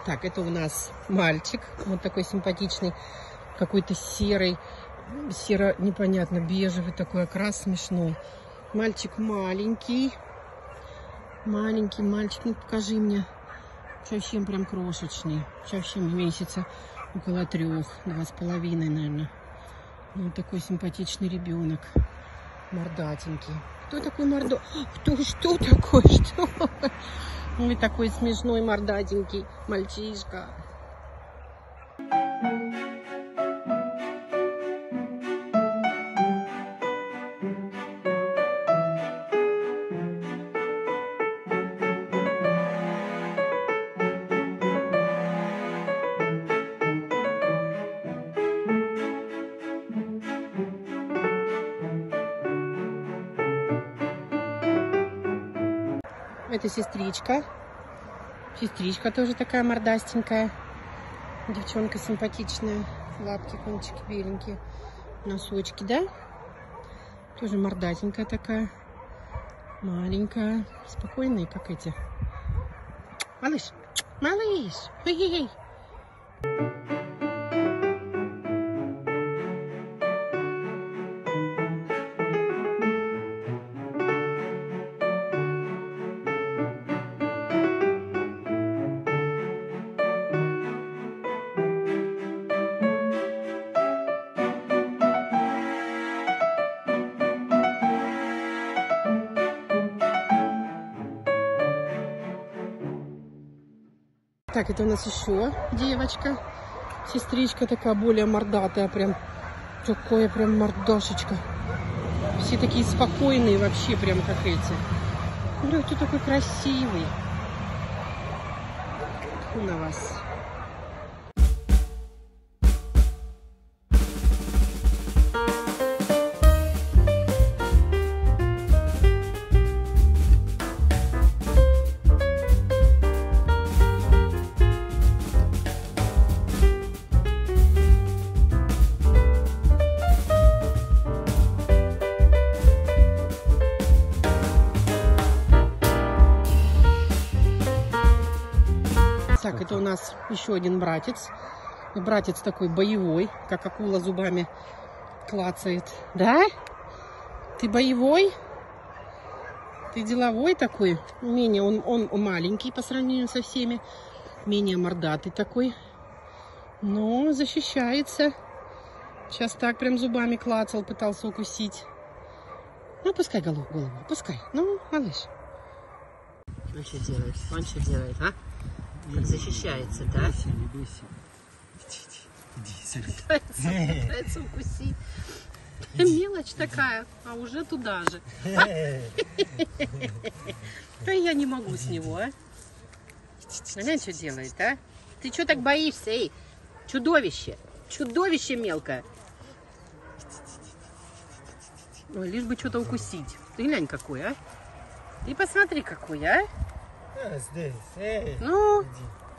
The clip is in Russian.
Так, это у нас мальчик. Вот такой симпатичный. Какой-то серый. Серо, непонятно, бежевый такой окрас смешной. Мальчик маленький. Маленький мальчик. Ну, покажи мне. Совсем прям крошечный. Совсем месяца около 3, 2,5, наверное. Вот такой симпатичный ребенок. Мордатенький. Кто такой мордо? Что такое? Что? Ой, такой смешной мордатенький мальчишка. Это сестричка. Сестричка тоже такая мордастенькая. Девчонка симпатичная. Лапки, кончики беленькие. Носочки, да? Тоже мордатенькая такая. Маленькая. Спокойная, как эти. Малыш! Малыш! Эй-эй-эй! Так, это у нас еще девочка. Сестричка такая более мордатая. Прям такое прям мордашечка. Все такие спокойные вообще, прям как эти. Ой, ты такой красивый. На вас. Так, это у нас еще один братец. Братец такой боевой, как акула зубами клацает. Да? Ты боевой? Ты деловой такой? Менее, он маленький по сравнению со всеми. Менее мордатый такой. Но защищается. Сейчас так прям зубами клацал, пытался укусить. Ну, пускай голову, пускай. Ну, малыш. Он что делает? Он что делает, а? Как защищается, да? Не бойся. Иди, пытается укусить. Мелочь такая, а уже туда же. Да я не могу с него, а? Она что делает, а? Ты что так боишься, эй? Чудовище! Чудовище мелкое! Ой, лишь бы что-то укусить. Ты глянь какой, а? Ты посмотри какой, а? Здесь, эй. Ну, Иди.